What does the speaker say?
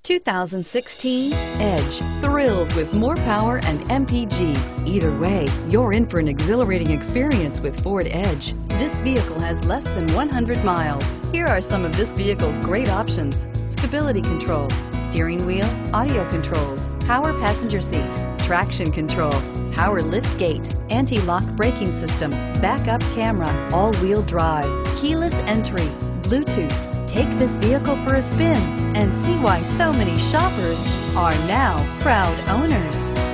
2016 Edge. Thrills with more power and MPG. Either way, you're in for an exhilarating experience with Ford Edge. This vehicle has less than 100 miles. Here are some of this vehicle's great options: stability control, steering wheel audio controls, power passenger seat, traction control, power lift gate, anti-lock braking system, backup camera, all-wheel drive, keyless entry, Bluetooth. Take this vehicle for a spin and see why so many shoppers are now proud owners.